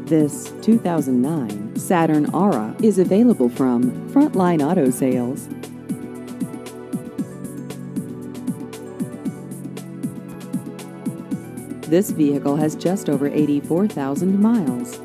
This 2009 Saturn Aura is available from Frontline Auto Sales. This vehicle has just over 84,000 miles.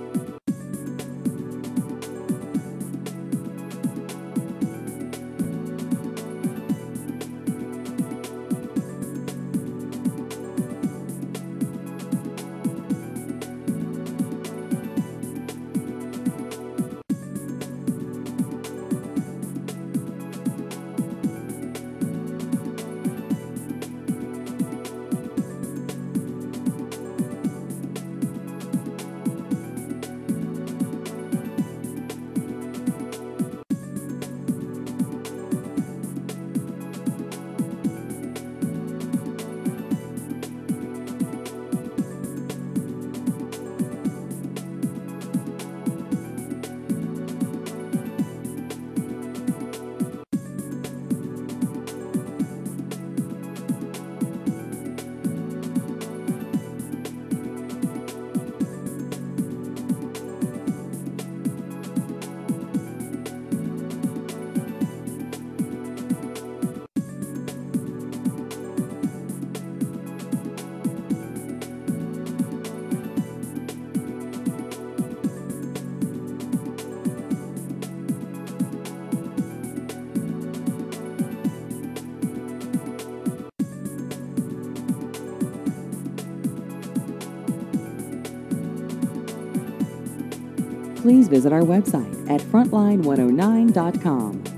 Please visit our website at frontline109.com.